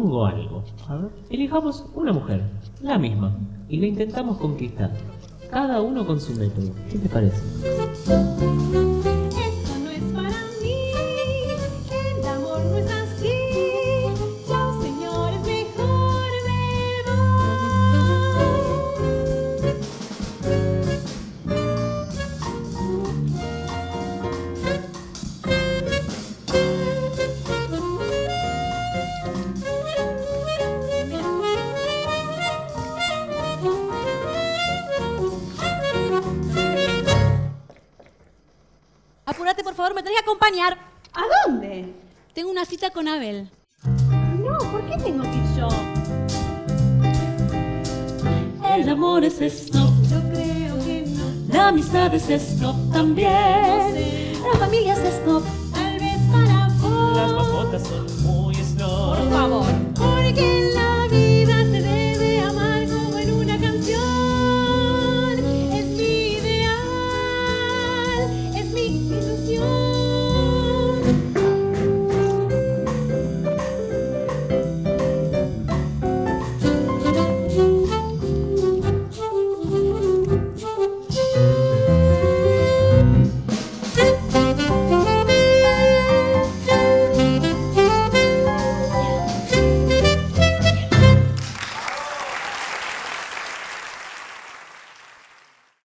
propongo algo. A ver. Elijamos una mujer, la misma, y la intentamos conquistar. Cada uno con su método. ¿Qué te parece? Esto no es para mí, el amor no es así. Chao, señores, mejor me Apúrate, por favor, me tenés que acompañar. ¿A dónde? Tengo una cita con Abel. No, ¿por qué tengo que ir yo? El amor es esto, Yo creo que no. la amistad es esto también. La familia es esto. Tal vez para vos. Las mascotas son muy snob. Por favor. Porque la